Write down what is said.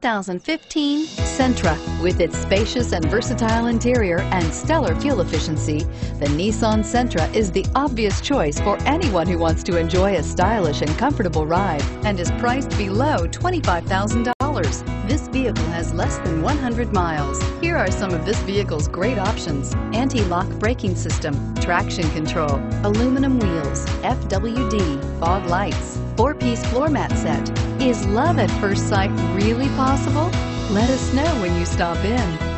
2015 Sentra. With its spacious and versatile interior and stellar fuel efficiency, the Nissan Sentra is the obvious choice for anyone who wants to enjoy a stylish and comfortable ride and is priced below $25,000. This vehicle has less than 100 miles. Here are some of this vehicle's great options: anti-lock braking system, traction control, aluminum wheels, FWD, fog lights, 4-piece floor mat set. Is love at first sight really possible? Let us know when you stop in.